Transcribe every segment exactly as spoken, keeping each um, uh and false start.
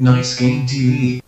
Nice Game 티비.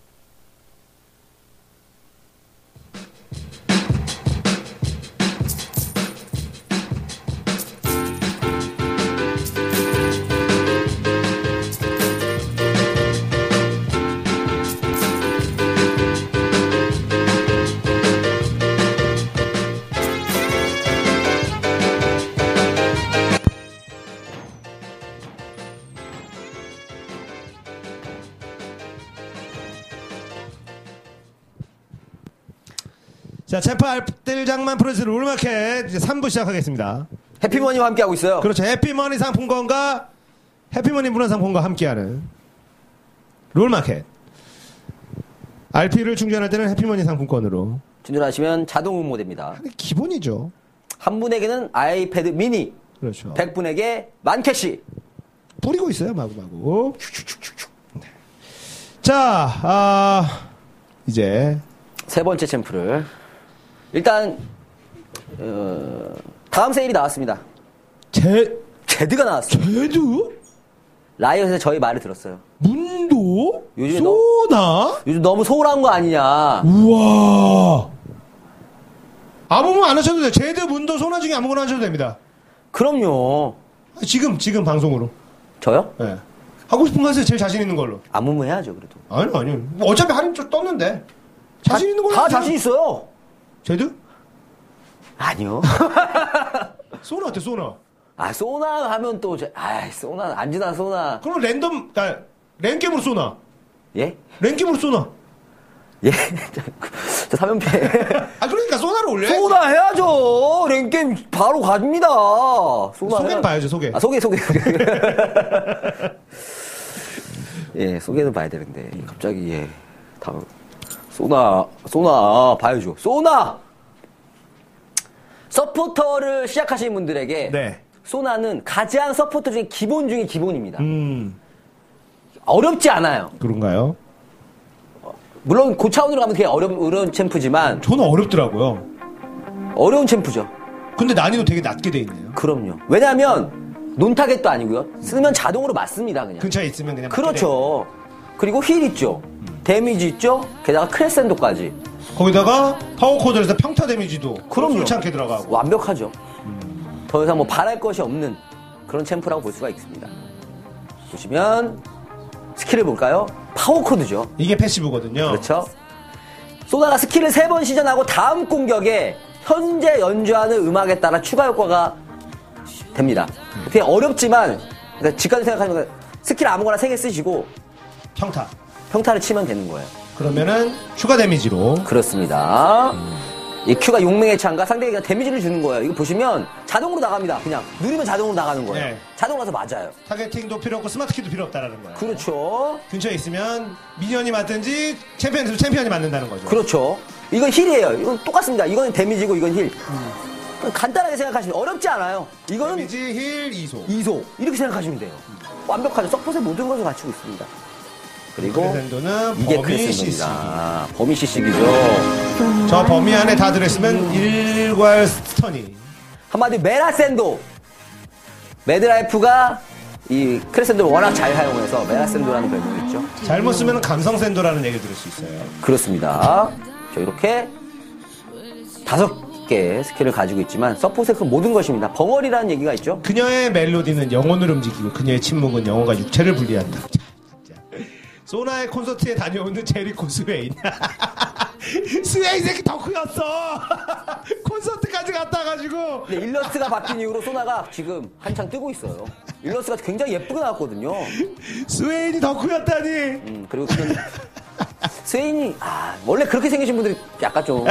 자, 체파 알뜰장만 프로젝트 롤마켓 이제 삼 부 시작하겠습니다. 해피머니와 함께하고 있어요. 그렇죠. 해피머니 상품권과 해피머니 문화상품권과 함께하는 롤마켓. 알피를 충전할 때는 해피머니 상품권으로 충전하시면 자동 응모됩니다. 기본이죠. 한 분에게는 아이패드 미니, 그렇죠. 백 분에게 만캐시. 뿌리고 있어요, 마구마구. 네. 자, 아, 이제 세 번째 챔프를 일단 어, 다음 세일이 나왔습니다. 제 제드가 나왔어요. 제드? 라이엇에서 저희 말을 들었어요. 문도? 요즘에 소나? 요즘 너무 소홀한 거 아니냐. 우와. 아무나 안 하셔도 돼요. 제드, 문도, 소나 중에 아무거나 하셔도 됩니다. 그럼요. 지금 지금 방송으로. 저요? 네. 하고 싶은 거 하세요. 제일 자신 있는 걸로. 안무무 해야죠, 그래도. 아니요, 아니요. 어차피 할인 좀 떴는데. 자신 다, 있는 걸로. 다 하세요. 자신 있어요. 제드? 아니요. 소나 어때, 소나? 아, 소나 하면 또, 제, 아, 소나, 안지나 소나. 그럼 랜덤, 아, 랜겜으로 소나. 예? 랜겜으로 소나. 예? 저 삼연패. 아, 그러니까 소나를 올려야지. 소나 해야죠. 랭게임 바로 갑니다. 소나 소개는 해야... 봐야죠, 소개. 아, 소개, 소개. 예, 소개는 봐야 되는데. 갑자기, 예. 다음. 소나, 소나, 봐야죠. 소나! 서포터를 시작하시는 분들에게. 네. 소나는 가장 서포터 중에 기본 중에 기본입니다. 음. 어렵지 않아요. 그런가요? 물론 고차원으로 가면 되게 어려운, 어려운 챔프지만 저는 어렵더라고요. 어려운 챔프죠. 근데 난이도 되게 낮게 돼 있네요. 그럼요. 왜냐하면 논타겟도 아니고요. 쓰면 자동으로 맞습니다. 그냥. 근처에 있으면 그냥. 그렇죠. 그리고 힐 있죠. 데미지 있죠. 게다가 크레센도까지. 거기다가 파워코드에서 평타 데미지도. 그럼요. 솔치 않게 들어가고. 완벽하죠. 음. 더 이상 뭐 바랄 것이 없는 그런 챔프라고 볼 수가 있습니다. 보시면 스킬을 볼까요? 파워코드죠. 이게 패시브거든요. 그렇죠. 소나가 스킬을 세 번 시전하고 다음 공격에 현재 연주하는 음악에 따라 추가 효과가 됩니다. 음. 그냥 어렵지만 그러니까 직관적으로 생각하면 스킬 아무거나 세 개 쓰시고 평타. 평타를 치면 되는 거예요. 그러면은 추가 데미지로. 그렇습니다. 음. 이 Q가 용맹의 창과 상대에게 데미지를 주는 거예요. 이거 보시면 자동으로 나갑니다. 그냥 누르면 자동으로 나가는 거예요. 네. 자동으로 가서 맞아요. 타겟팅도 필요 없고 스마트키도 필요 없다라는 거예요. 그렇죠. 근처에 있으면 미니언이 맞든지 챔피언이 챔피언이 맞는다는 거죠. 그렇죠. 이건 힐이에요. 이건 똑같습니다. 이건 데미지고 이건 힐. 음. 간단하게 생각하시면 어렵지 않아요. 이거는 데미지, 힐, 이소. 이소 이렇게 생각하시면 돼요. 음. 완벽하죠. 서폿의 모든 것을 갖추고 있습니다. 그리고 크레센도는 이게 범위 시식이. 범위 시식이죠. 저 범위 안에 다 들어있으면 일괄 스턴이. 한마디로 메라센도. 매드라이프가 이 크레센도를 워낙 잘 사용해서 메라센도라는 별명이 있죠. 잘못 쓰면 감성센도라는 얘기를 들을 수 있어요. 그렇습니다. 저 이렇게 다섯 개 스킬을 가지고 있지만 서폿의 그 모든 것입니다. 벙어리라는 얘기가 있죠. 그녀의 멜로디는 영혼을 움직이고 그녀의 침묵은 영혼과 육체를 분리한다. 소나의 콘서트에 다녀오는 제리코 스웨인. 스웨인 새끼 덕후였어. 콘서트까지 갔다 와가지고. 근데 일러스트가 바뀐 이후로 소나가 지금 한창 뜨고 있어요. 일러스트가 굉장히 예쁘게 나왔거든요. 스웨인이 덕후였다니. 음, 그리고 그 스웨인이 아 원래 그렇게 생기신 분들이 약간 좀.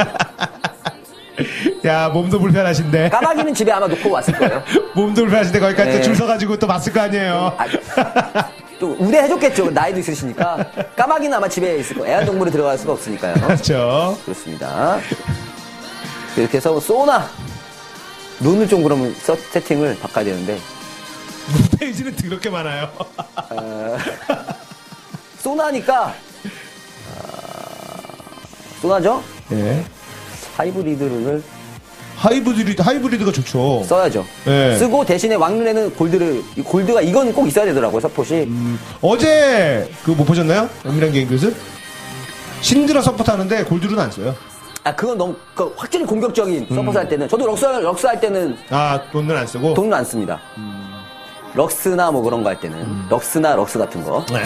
야, 몸도 불편하신데. 까마귀는 집에 아마 놓고 왔을 거예요. 몸도 불편하신데 거기까지 네. 또 줄 서가지고 또 봤을 거 아니에요. 아, 또 우대해줬겠죠. 나이도 있으시니까. 까마귀는 아마 집에 있을 거예요. 애완동물이 들어갈 수가 없으니까요. 그렇죠. 그렇습니다. 이렇게 해서 소나 룬을 좀 그러면 서, 세팅을 바꿔야 되는데. 페이지는 더럽게 많아요. 어, 소나니까 어, 소나죠? 네. 하이브리드 룬을 하이브리드, 하이브리드가 좋죠. 써야죠. 네. 쓰고 대신에 왕눈에는 골드를, 이 골드가 이건 꼭 있어야 되더라고요, 서폿이. 음, 어제 그 뭐 보셨나요? 은밀한 게임 교수? 신드라 서포트 하는데 골드는 안 써요. 아, 그건 너무, 그 확실히 공격적인 서폿 할 때는, 저도 럭스, 럭스 할 때는 아, 돈은 안 쓰고? 돈은 안 씁니다. 럭스나 뭐 그런 거 할 때는. 음. 럭스나 럭스 같은 거. 네.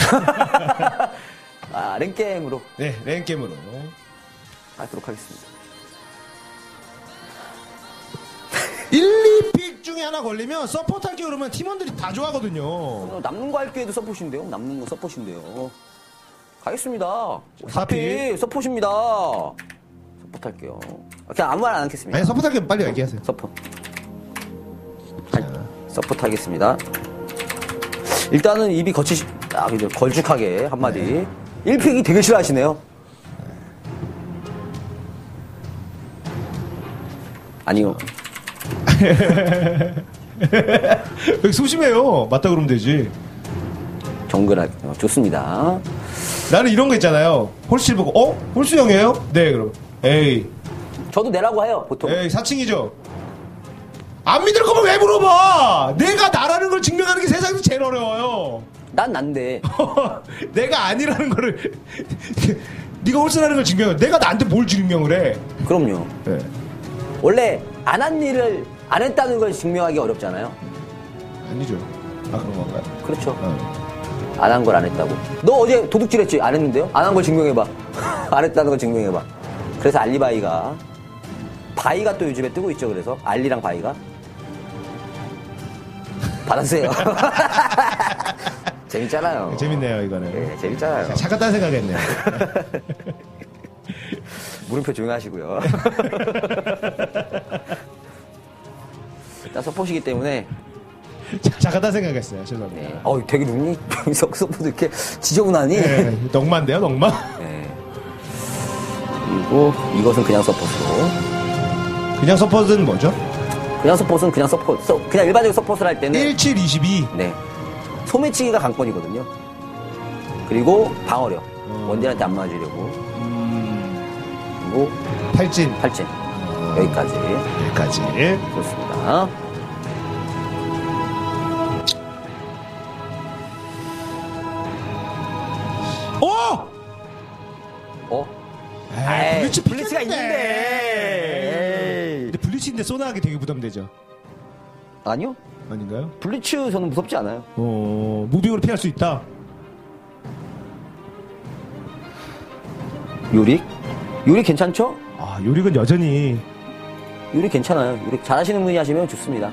아, 랭게임으로 네, 랭게임으로. 하도록 하겠습니다. 일, 이 픽 중에 하나 걸리면 서포트 할게 그러면 팀원들이 다 좋아하거든요. 어, 남는 거 할 기회도 서폿인데요? 남는 거 서폿인데요. 가겠습니다. 사 픽. 픽 서폿입니다. 서폿 할게요. 그냥 아무 말 안 하겠습니다. 아니, 서포트 할게 빨리 얘기하세요. 서폿. 서포트 하겠습니다. 일단은 입이 거치, 아, 이제 걸쭉하게 한마디. 네. 일 픽이 되게 싫어하시네요. 아니요. 왜 소심해요? 맞다 그러면 되지. 정글 할, 어, 좋습니다. 나는 이런 거 있잖아요. 홀스 보고, 어? 홀스 형이에요? 네, 그럼. 에이. 저도 내라고 해요, 보통. 에이, 사칭이죠. 안 믿을 거면 왜 물어봐! 내가 나라는 걸 증명하는 게 세상에서 제일 어려워요. 난 난데. 내가 아니라는 거를, 네가 홀스라는 걸 증명해. 내가 나한테 뭘 증명을 해? 그럼요. 네. 원래 안 한 일을 안 했다는 걸 증명하기 어렵잖아요. 아니죠. 아, 그런 건가요? 그렇죠. 어. 안 한 걸 안 했다고. 너 어제 도둑질 했지? 안 했는데요? 안 한 걸 증명해봐. 안 했다는 걸 증명해봐. 그래서 알리바이가, 바이가 또 요즘에 뜨고 있죠. 그래서 알리랑 바이가. 받았어요. 재밌잖아요. 재밌네요, 이거는. 네, 재밌잖아요. 잠깐 딴 생각했네요. 물음표 조용하시고요. 일단 서폿이기 때문에. 잠깐 딴 생각했어요. 죄송합니다. 네. 어, 되게 눈이 서폿도 이렇게 지저분하니. 네, 넉마인데요, 넉마? 네. 그리고 이것은 그냥 서폿으로. 그냥 서폿은 뭐죠? 그냥 서폿은 그냥 서폿. 서, 그냥 일반적인 서폿을 할 때는. 일, 칠, 이십이. 네. 소매치기가 관건이거든요. 그리고 방어력. 어. 원딜한테 안 맞으려고. 음... 그리고 탈진. 탈진. 어... 여기까지. 여기까지. 그렇습니다. 오! 어? 에이, 블리치 블리치가 있는데. 있는데. 근데 블리치인데 소나하기 되게 부담되죠. 아니요. 아닌가요? 블리츠 저는 무섭지 않아요. 어, 무빙으로 피할 수 있다. 요릭? 요릭 괜찮죠? 아, 요릭은 여전히. 요릭 괜찮아요. 요릭 잘하시는 분이 하시면 좋습니다.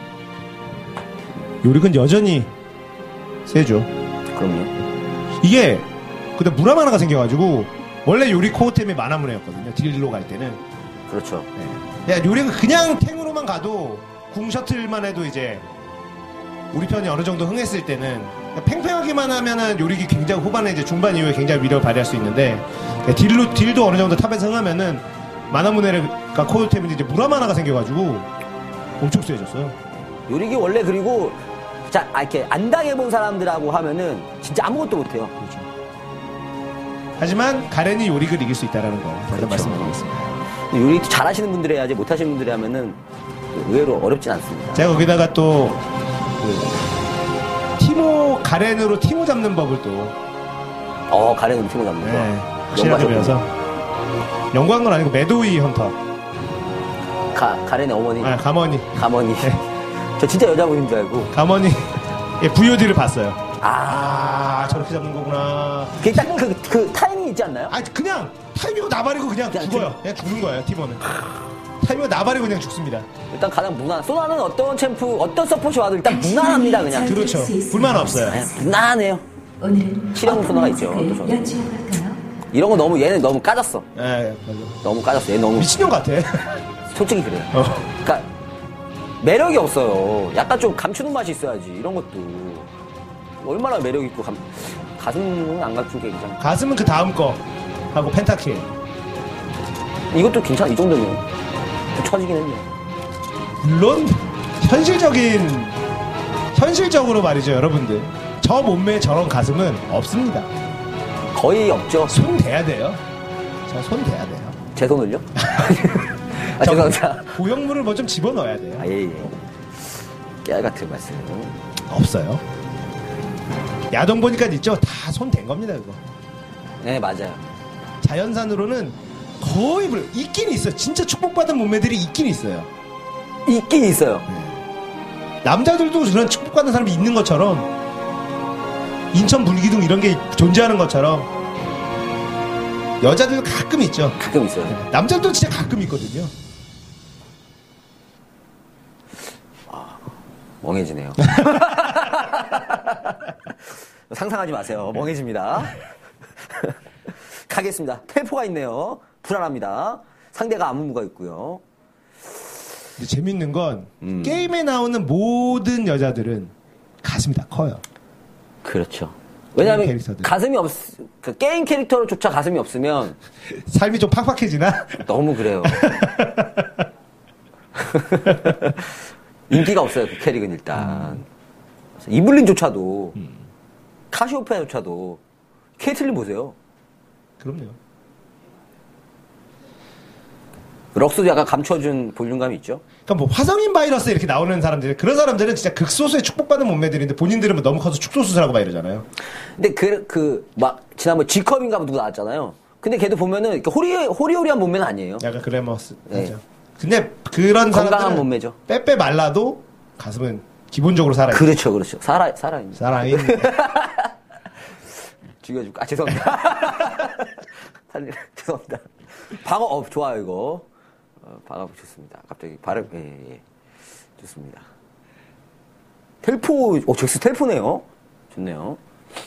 요릭은 여전히 세죠. 그럼요. 이게 근데 문화 만화가 생겨가지고 원래 요리 코어템이 만화문화였거든요. 딜로 갈 때는. 그렇죠. 네. 야, 요리는 그냥 탱으로만 가도 궁 셔틀만 해도 이제 우리 편이 어느 정도 흥했을 때는 팽팽하기만 하면은 요리기 굉장히 후반에 이제 중반 이후에 굉장히 위력을 발휘할 수 있는데 딜로 딜도 어느 정도 탑에서 흥하면은 만화문화가 코어템인데 이제 문화 만화가 생겨가지고 엄청 세졌어요. 요릭이 원래 그리고 자 아, 이렇게 안 당해본 사람들하고 하면은 진짜 아무것도 못해요. 그렇죠. 하지만 가렌이 요릭을 이길 수 있다라는 거 다시 그렇죠. 말씀드리겠습니다. 요릭 잘하시는 분들이 해야지 못하시는 분들이 하면은 의외로 어렵진 않습니다. 제가 거기다가 또 그 티모 가렌으로 티모 잡는 법을 또 어 가렌으로 팀을 잡는 거. 네, 확실하게 배워서 연구한 건 아니고 매도이 헌터. 가 가렌의 어머니. 아, 가머니. 가머니. 네. 저 진짜 여자분인 줄 알고. 가머니. 예, 브이오디를 봤어요. 아, 아, 저렇게 잡는 거구나. 그게 딱 그 그 타이밍 있지 않나요? 아, 그냥 타이밍 나발이고 그냥, 그냥 죽어요. 그냥 죽는 거예요, 티모는. 타이밍 나발이고 그냥 죽습니다. 일단 가장 무난. 소나는 어떤 챔프, 어떤 서폿이 와도 일단 무난합니다, 그냥. 그렇죠. 불만 없어요. 네, 무난해요. 오늘은 실용 소나가 있죠. 또 저는. 연주해볼까요? 이런 거 너무 얘는 너무 까졌어. 예, 맞아. 너무 까졌어. 얘 너무 미친년 같아. 솔직히 그래요. 어. 그러니까 매력이 없어요. 약간 좀 감추는 맛이 있어야지. 이런 것도 얼마나 매력 있고 감, 가슴은 안 감춘 게 굉장히. 가슴은 그 다음 거 하고 펜타킬. 이것도 괜찮아. 이 정도면 처지긴 했네. 물론 현실적인 현실적으로 말이죠, 여러분들. 저 몸매에 저런 가슴은 없습니다. 거의 없죠. 손 대야 돼요. 저 손 대야 돼요. 제 손을요? 아, 죄송합니다. 고형물을 뭐 좀 집어넣어야 돼요. 아, 예, 예. 깨알 같은 말씀. 없어요. 야동 보니까 있죠? 다 손 댄 겁니다, 그거. 네, 맞아요. 자연산으로는 거의, 물- 있긴 있어요. 진짜 축복받은 몸매들이 있긴 있어요. 있긴 있어요. 남자들도 그런 축복받는 사람이 있는 것처럼, 인천 불기둥 이런 게 존재하는 것처럼, 여자들도 가끔 있죠. 가끔 있어요. 남자들도 진짜 가끔 있거든요. 멍해지네요. 상상하지 마세요. 멍해집니다. 가겠습니다. 텔포가 있네요. 불안합니다. 상대가 안무가 있고요. 근데 재밌는 건 음. 게임에 나오는 모든 여자들은 가슴이 다 커요. 그렇죠. 왜냐하면 게임 캐릭터들. 가슴이 없, 그 게임 캐릭터로조차 가슴이 없으면 삶이 좀 팍팍해지나? 너무 그래요. 인기가 없어요, 그 캐릭은 일단. 음. 이블린조차도, 카시오페아조차도, 케이틀린 보세요. 그럼요. 럭스도 약간 감춰준 볼륨감이 있죠. 그러니까 뭐 화성인 바이러스 이렇게 나오는 사람들, 그런 사람들은 진짜 극소수의 축복받은 몸매들인데 본인들은 뭐 너무 커서 축소수술하고 막 이러잖아요. 근데 그, 그, 막, 지난번에 G컵인가 뭐 누구 나왔잖아요. 근데 걔도 보면은, 이렇게 호리, 호리호리한 몸매는 아니에요. 약간 그래머스. 네. 맞아. 근데 그런 건강한 사람들은 몸매죠. 빼빼 말라도 가슴은 기본적으로 살아있어. 그렇죠, 그렇죠. 살아, 살아있는. 살아있는. 죽여줄까? 아, 죄송합니다. 살리, 죄송합니다. 방어, 어, 좋아요, 이거. 어, 방어 좋습니다. 갑자기 발음, 예, 예, 예. 좋습니다. 텔포, 오, 잭스 텔포네요. 좋네요.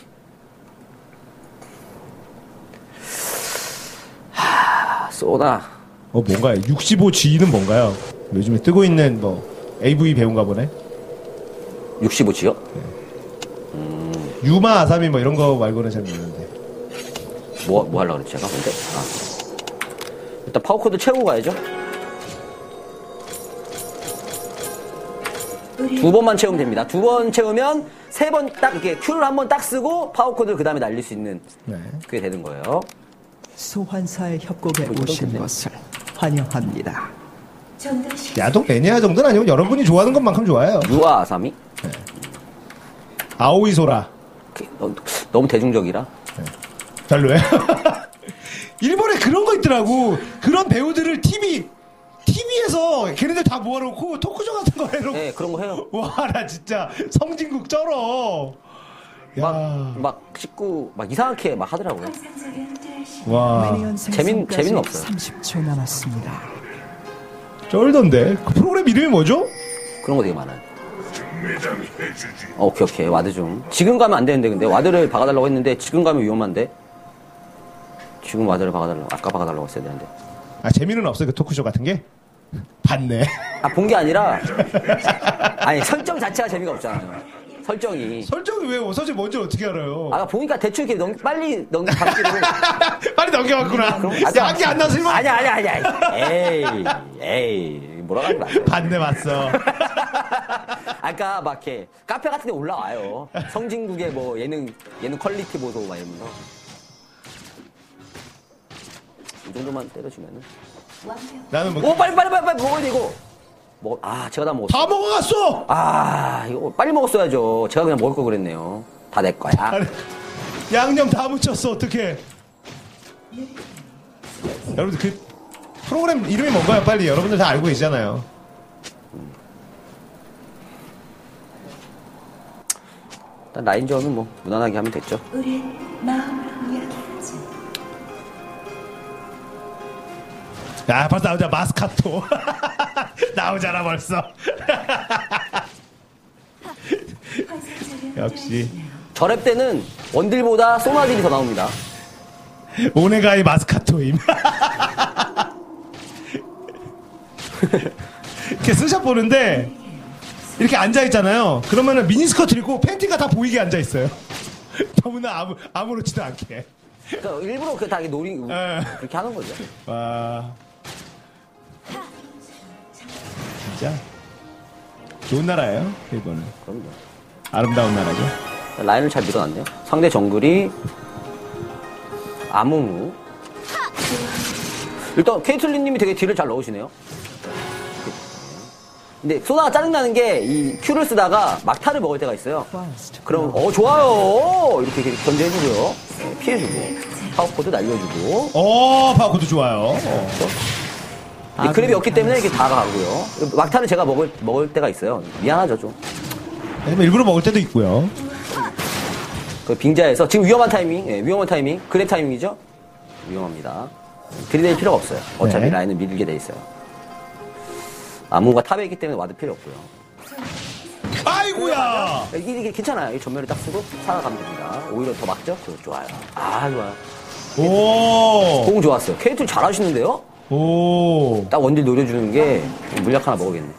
하, 쏘나. 어, 뭔가요? 육십오 지는 뭔가요? 요즘에 뜨고 있는 뭐 에이브이 배우인가 보네. 육십오 지요? 유마 아사미 뭐 이런 거 말고는 잘 모르는데. 뭐, 뭐 하려고 그랬지, 제가? 근데, 아. 일단 파워코드 채우고 가야죠. 두 번만 채우면 됩니다. 두 번 채우면 세 번 딱 이렇게 큐를 한 번 딱 쓰고 파워코드를 그 다음에 날릴 수 있는 네. 그게 되는 거예요. 소환사의 협곡에 뭐 오신 이렇게 것을 환영합니다. 야동 매니아 정도는 아니고 여러분이 좋아하는 것만큼 좋아해요. 유아 아사미? 아오이 소라. 그, 너, 너무 대중적이라. 별로예요? 일본에 그런 거 있더라고. 그런 배우들을 티비, 티비에서 걔네들 다 모아놓고 토크쇼 같은 거 해놓고. 네, 그런 거 해요. 와, 나 진짜 성진국 쩔어. 막, 야. 막 식구, 막 이상하게 막 하더라고요. 와, 미니언 재민- 생성까지 재미는 없어요. 삼십 초 남았습니다. 쩔던데. 그 프로그램 이름이 뭐죠? 그런 거 되게 많아요. 어, 오케이, 오케이. 와드 좀. 지금 가면 안 되는데, 근데. 와드를 박아달라고 했는데, 지금 가면 위험한데. 지금 와드를 박아달라고, 아까 박아달라고 했어야 되는데. 아, 재미는 없어요, 그 토크쇼 같은 게? 봤네. 아, 본 게 아니라, 아니, 설정 자체가 재미가 없잖아요. 설정이. 설정이 왜 어서지 뭔지 어떻게 알아요? 아, 보니까 대충 이렇게 넘, 빨리 넘기, 박기로. 빨리 넘겨갔구나. 야, 한개 안 나서 실망. 아니야, 아니야, 아니야. 에이, 에이. 뭐라고 하지 마세요. 봤네, 봤어. 아까 막 이렇게 카페 같은 데 올라와요. 성진국의 뭐 예능, 예능 퀄리티 보소 막 이러면서. 이 정도만 때려주면은. 나는 뭐, 오, 빨리, 빨리, 빨리, 빨리 먹어야 되고. 먹, 아, 제가 다 먹었어. 다 먹어갔어! 아, 이거 빨리 먹었어야죠. 제가 그냥 먹을 거 그랬네요. 다 내 거야. 아니, 양념 다 묻혔어, 어떡해. 여러분들 그 프로그램 이름이 뭔가요? 빨리 여러분들 다 알고 계시잖아요. 일단 라인전은 뭐 무난하게 하면 됐죠. 우리 마음으로 이야기하지. 야, 벌써 나오자, 마스카토. 나오잖아, 벌써. 역시. 저랩 때는 원딜보다 소나딜이 더 나옵니다. 오네가이 마스카토임. 이렇게 스샷 보는데, 이렇게 앉아있잖아요. 그러면은 미니스커트 입고 팬티가 다 보이게 앉아있어요. 너무나 아무, 아무렇지도 않게. 그러니까 일부러 그다 노리, 에. 그렇게 하는 거죠. 와. 진짜. 좋은 나라예요, 일본은. 그럼요. 아름다운 나라죠. 라인을 잘 밀어놨네요. 상대 정글이 아무무. 일단 케이틀린 님이 되게 딜을 잘 넣으시네요. 근데 소나가 짜증나는 게 이 Q를 쓰다가 막타를 먹을 때가 있어요. 그럼 어 좋아요. 이렇게, 이렇게 견제해주고요. 네, 피해주고 파워코드 날려주고. 어, 파워코드 좋아요. 어. 이 그립이 없기 때문에 이렇게 다가가고요. 막타를 제가 먹을 먹을 때가 있어요. 미안하죠 좀. 아니면 일부러 먹을 때도 있고요. 그 빙자에서 지금 위험한 타이밍, 예, 위험한 타이밍, 그랩 타이밍이죠. 위험합니다. 들이댈 필요가 없어요. 어차피 네. 라인은 밀게 돼 있어요. 아무가 탑에 있기 때문에 와도 필요 없고요. 아이고야! 이게, 이게 괜찮아요. 이 전멸을 딱 쓰고 살아가면 됩니다. 오히려 더 막죠? 그거 좋아요. 아, 좋아요. 오! 공 좋았어요. 케이틀 잘하시는데요? 오! 딱 원딜 노려주는 게 물약 하나 먹어야겠네.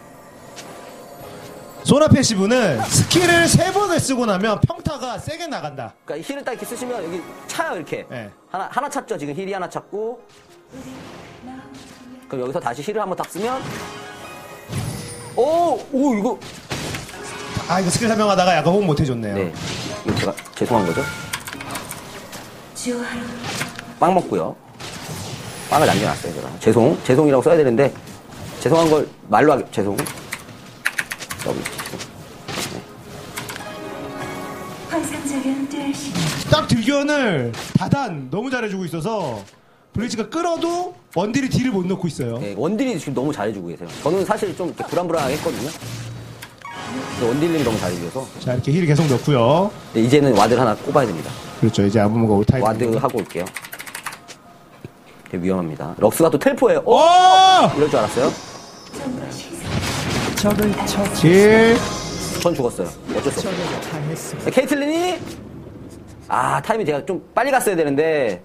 소나 패시브는 스킬을 세 번을 쓰고 나면 평타가 세게 나간다. 그러니까 힐을 딱 이렇게 쓰시면 여기 차요, 이렇게. 네. 하나, 하나 찼죠? 지금 힐이 하나 찼고. 그럼 여기서 다시 힐을 한번 딱 쓰면. 오! 오, 이거. 아, 이거 스킬 설명하다가 약간 호응 못 해줬네요. 네. 이거 제가 죄송한 거죠? 좋아요. 빵 먹고요. 빵을 남겨놨어요, 제가. 죄송. 죄송이라고 써야 되는데, 죄송한 걸 말로 하기, 죄송. 여기, 죄송. 환상적인 듀얼 시간. 딱 딜견을 다단 너무 잘해주고 있어서 블리츠가 끌어도 원딜이 딜을 못 넣고 있어요. 네, 원딜이 지금 너무 잘해주고 계세요. 저는 사실 좀 이렇게 불안불안하게 했거든요. 근데 원딜님이 너무 잘해주셔서. 자, 이렇게 힐 계속 넣고요. 네, 이제는 와드를 하나 꼽아야 됩니다. 그렇죠. 이제 아무모가 오타이. 와드 하고 올게요. 되게 위험합니다. 럭스가 또 텔포예요. 어? 오! 이럴 줄 알았어요? 좀더 시선. 적을 처치. 딜. 전 죽었어요. 어쩔 수 없어요. 적을 당했습니다. 케이틀린이 아 타이밍 제가 좀 빨리 갔어야 되는데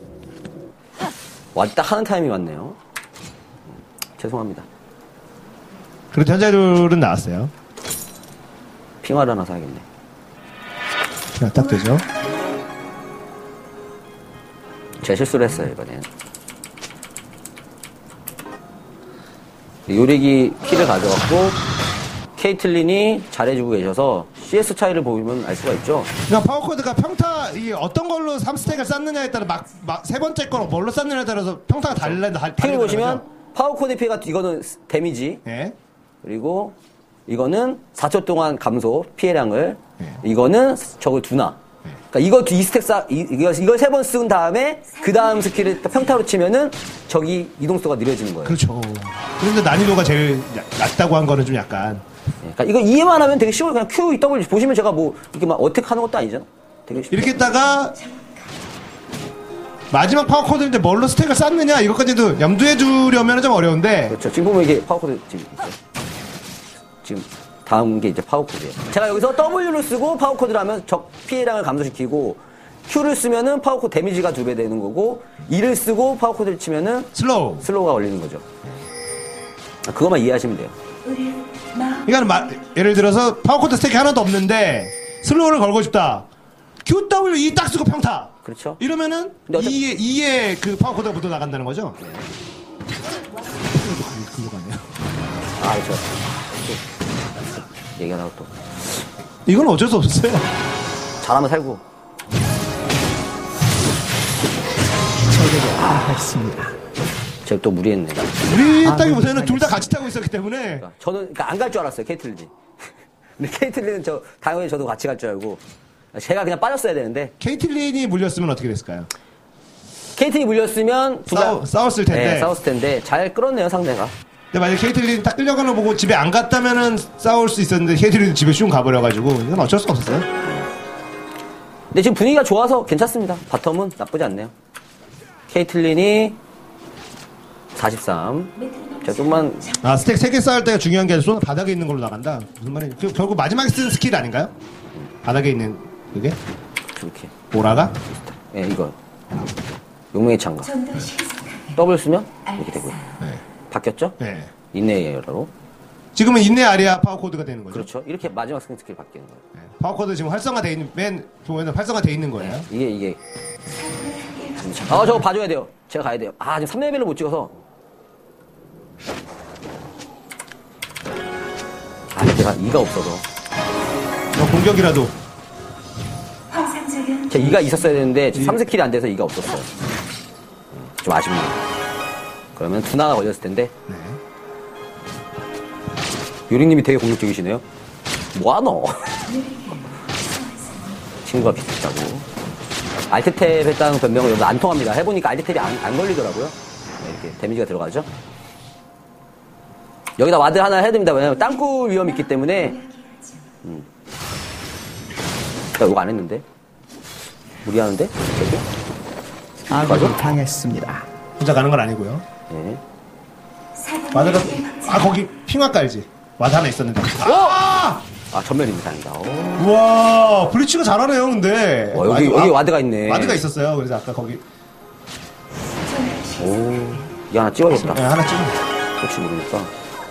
왔다 하는 타이밍이 왔네요. 죄송합니다. 그래도 현재룰은 나왔어요. 핑화를 하나 사야겠네. 자, 딱 되죠. 제가 실수를 했어요 이번엔. 요리기 키를 가져왔고 케이틀린이 잘해주고 계셔서 씨에스 차이를 보면 알 수가 있죠. 그러니까 파워코드가 평타 이 어떤 걸로 삼 스택을 쌓느냐에 따라 막, 막 세 번째 거로 뭘로 쌓느냐에 따라서 평타가 달라 달. 핑을 보시면 파워코드 피가 이거는 데미지 예. 그리고 이거는 사 초 동안 감소 피해량을 네. 이거는 저걸 두나 그러니까 이거 이 스택 쌓 이- 이거 이걸 세 번 쓴 다음에 그 다음 스킬을 평타로 치면은 저기 이동수가 느려지는 거예요. 그렇죠. 그런데 난이도가 제일 야- 낮다고 한 거는 좀 약간. 그러니까 이거 이해만 하면 되게 쉬워요. 그냥 Q, W 보시면 제가 뭐 이렇게 막 어택 하는 것도 아니잖아. 되게 쉽죠. 이렇게 했다가 마지막 파워코드인데 뭘로 스택을 쌓느냐 이것까지도 염두에 두려면 좀 어려운데. 그렇죠. 지금 보면 이게 파워코드 지금 있어요. 지금 다음 게 이제 파워코드예요. 제가 여기서 W를 쓰고 파워코드를 하면 적 피해량을 감소시키고 Q를 쓰면은 파워코드 데미지가 두 배 되는 거고 E를 쓰고 파워코드를 치면은 슬로우. 슬로우가 걸리는 거죠. 아, 그것만 이해하시면 돼요. 우리 마음. 그러니까 마- 예를 들어서 파워코드 스택이 하나도 없는데 슬로우를 걸고 싶다. 큐 더블유 이 딱 쓰고 평타. 그렇죠. 이러면은 근데 어차피- 이에 이에 그 파워코드가 묻어 나간다는 거죠. 글로 가네요. 아, 그렇죠. 또 얘기하다가 또 이건 어쩔 수 없었어요. 잘하면 살고. 적에게 당했습니다. 제가 또 무리했네. 우리 아, 따기보다는 네, 둘 다 같이 타고 있었기 때문에 그러니까 저는 그러니까 안 갈 줄 알았어요, 케이틀린이. 근데 케이틀린은 저 당연히 저도 같이 갈 줄 알고 제가 그냥 빠졌어야 되는데 케이틀린이 물렸으면 어떻게 됐을까요? 케이틀린이 물렸으면 둘 다- 싸우, 싸웠을 텐데. 네, 싸웠을 텐데 잘 끌었네요 상대가. 근데 만약에 케이틀린 딱 끌려가는 거 보고 집에 안 갔다면은 싸울 수 있었는데 케이틀린 집에 슝 가버려가지고 이건 어쩔 수 없었어요. 근데 지금 분위기가 좋아서 괜찮습니다. 바텀은 나쁘지 않네요. 케이틀린이 사십삼. 제가 좀만 아 스택 세 개 쌓을 때가 중요한 게 아니라 손 바닥에 있는 걸로 나간다. 무슨 말이에요? 그, 결국 마지막에 쓴 스킬 아닌가요? 바닥에 있는 그게 이렇게. 오라가 예, 이거 용맹의 창가. 좀더 시선. 더블 쓰면 이렇게 되고요. 네. 바뀌었죠? 네. 인내에어로. 지금은 인내 아리아 파워 코드가 되는 거죠. 그렇죠. 이렇게 마지막 스킬 스킬 바뀌는 거예요. 네. 파워 코드 지금 활성화돼 있는 맨 보면은 활성화돼 있는 거예요. 이게 이게. 아 저거 봐줘야 돼요. 제가 가야 돼요. 아 지금 삼 레벨을 못 찍어서. 아 제가 이가 없어서. 어, 공격이라도 환상적인 제가 이가 있었어야 되는데 지금 삼 스킬이 안 돼서 이가 없었어요. 좀 아쉽네요. 그러면 두나가 걸렸을 텐데. 네. 요리님이 되게 공격적이시네요. 뭐하노? 친구가 비슷하고. 알트탭 했다는 변명은 여기 안 통합니다. 해보니까 알트탭이 안, 안 걸리더라고요. 네, 이렇게 데미지가 들어가죠. 여기다 와드 하나 해야 됩니다. 왜냐면 땅굴 위험이 있기 때문에. 음. 야, 이거 안 했는데? 무리하는데? 아군이 맞아? 당했습니다. 혼자 가는 건 아니고요. 네. 와드가 아 거기 핑화 깔지. 와드 하나 있었는데. 아! 아, 전멸입니다, 다행이다. 오. 우와 블리츠가 잘하네요. 근데 어, 여기, 여기 와드가 있네. 와드가 있었어요. 그래서 아까 거기 오. 이거 하나 찍어야겠다. 네, 하나 찍어. 혹시 모르니까.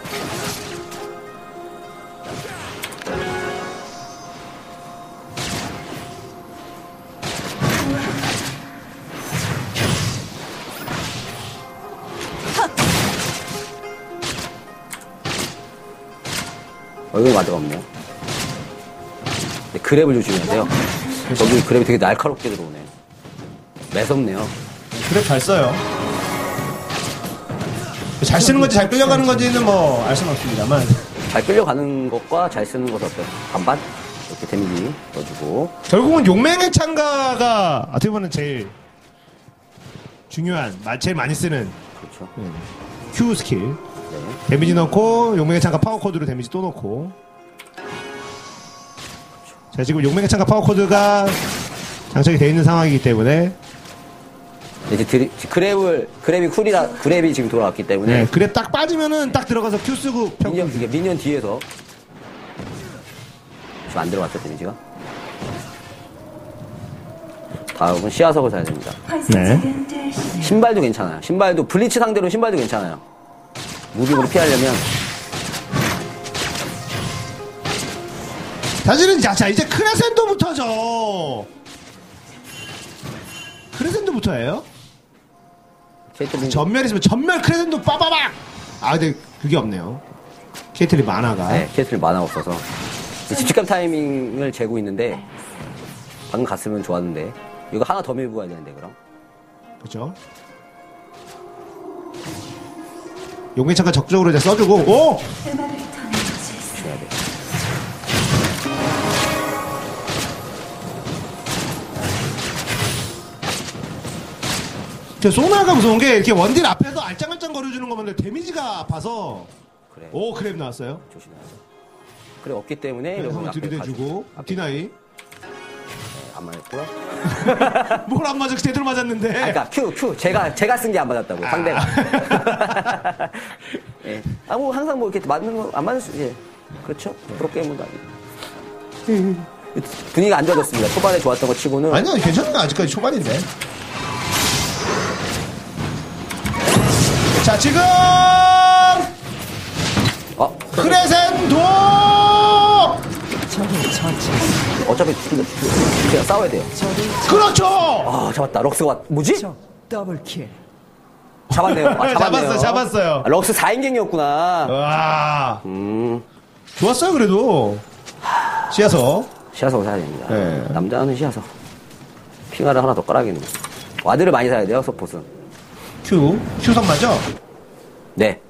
어, 여기 와드가 없네요. 네, 그랩을 조심해야 돼요. 여기 그랩이 되게 날카롭게 들어오네. 매섭네요. 그래 잘 써요. 잘 쓰는 건지 잘 끌려가는 건지는 뭐 알 수는 없습니다만. 잘 끌려가는 것과 잘 쓰는 것 어때? 반반? 이렇게 데미지 넣어주고. 결국은 용맹의 창가가 어떻게 보면 제일 중요한, 마- 제일 많이 쓰는 그렇죠. Q 스킬. 네. 데미지 넣고 용맹의 창가 파워 코드로 데미지 또 넣고. 자 지금 용맹의 창가 파워 코드가 장착이 되어 있는 상황이기 때문에 이제 드리, 그랩을, 그랩이 쿨이라, 그랩이 지금 돌아왔기 때문에. 네, 그래 딱 빠지면은 딱 들어가서 Q 쓰고 평. 미니언, 이게 미니언 뒤에서. 지금 안 들어갔죠, 데미지가. 다음은 시야석을 사야 됩니다. 환상적인 대신 신발도 괜찮아요. 신발도, 블리츠 상대로 신발도 괜찮아요. 무빙으로 피하려면. 사실은 자, 자 이제 크레센도부터죠. 크레센도부터예요? 케이틀린. 전멸 있으면 전멸 크레센도 빠바박. 아 근데 그게 없네요. 케이틀린 만화가. 네, 케이틀린 만화가 없어서. 집집감 타이밍을 재고 있는데, 방금 갔으면 좋았는데. 이거 하나 더 밀고 가야 되는데, 그럼. 그렇죠. 용맹 창가 적극적으로 이제 써주고. 오. 음악을 터내주세요. 줘야 돼. 저 소나가 무서운 게 이렇게 원딜 앞에서 알짱알짱 거려주는 거면 데미지가 아파서. 그래. 오 크랩 나왔어요. 조심해야 돼. 그래, 없기 때문에. 네, 여러분 한번 앞에 들이대주고 가지고. 디나이. 네, 안 맞았고요. 뭘 안 맞아 제대로 맞았는데. 아, 그러니까 Q, Q. 제가 제가 쓴 게 안 맞았다고. 상대가. 예. 아, 뭐 항상 뭐 이렇게 맞는 거 안 맞을 수. 예. 그렇죠. 프로게이머도 아니고. 분위기가 안 좋아졌습니다. 초반에 좋았던 거 치고는. 아니요 괜찮은 거 아직까지 초반인데. 자 지금 어, 크레센도. 적을 처치했습니다. 어차피 죽- 죽- 그냥 싸워야 돼요. 적을 그렇죠. 아, 잡았다. 럭스가 왔- 뭐지? 적 더블킬. 잡았네요. 아, 잡았네요. 잡았어요, 잡았어요. 아, 럭스 사 인갱이었구나. 와 음. 좋았어요 그래도. 시야서. 시야석을 사야 됩니다. 네. 남자는 시야석. 핑화를 하나 더 깔아야겠네. 와드를 많이 사야 돼요, 서폿은. Q Q선 맞죠? 네.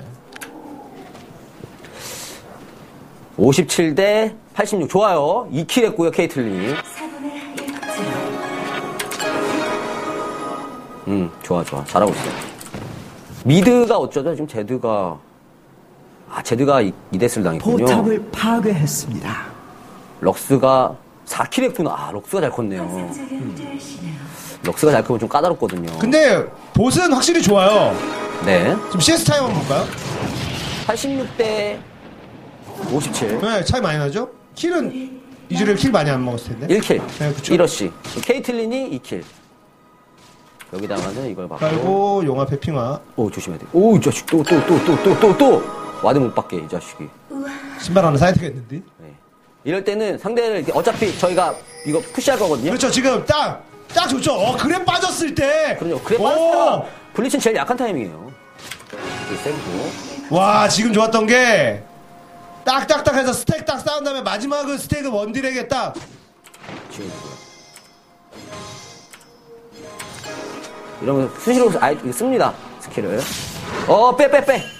오십칠 대 팔십육. 좋아요. 이 킬 했고요, 케이틀린이. 사분의 일 점. 음, 좋아, 좋아. 잘하고 있어요. 미드가 어쩌죠? 지금 제드가. 아, 제드가 이 대스를 당했군요. 포탑을 파괴했습니다. 럭스가 사 킬 했구나. 아, 럭스가 잘 컸네요. 환상적인 대신 럭스가 잘 크면 좀 까다롭거든요. 근데 보스는 확실히 좋아요. 네. 지금 씨에스 타임 한번 볼까요? 팔십육 대 오십칠. 네 차이 많이 나죠? 킬은 이주를 킬 많이 안 먹었을 텐데. 일 킬. 네, 그쵸. 일 러시. 케이틀린이 이 킬. 여기다가는 이걸 받고. 깔고 용 앞에 핑화. 오, 조심해야 돼. 오, 이 자식. 또, 또, 또, 또, 또, 또, 또. 와드 못 받게, 이 자식이. 신발 하나 사야 되겠는데? 네. 이럴 때는 상대를 이렇게 어차피 저희가 이거 푸시할 거거든요. 그렇죠 지금 딱! 딱 좋죠. 어 그래 빠졌을 때. 그럼요. 그래 오! 빠졌다. 블리츠는 제일 약한 타이밍이에요. 이게 세고. 와 지금 좋았던 게 딱딱딱 해서 스택 딱 쌓은 다음에 마지막은 스택을 원딜에게 딱. 지워주고요. 이러면 수시로 아예 씁니다. 스킬을. 어, 빼, 빼, 빼.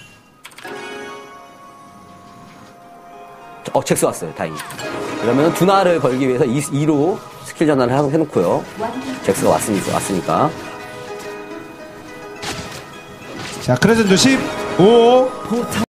어, 잭스 왔어요. 다행히. 그러면 두나를 벌기 위해서 이 로 스킬 전환을 해- 해놓고요. 잭스가 왔으니까, 왔으니까. 자, 크레센도 십오. 포탑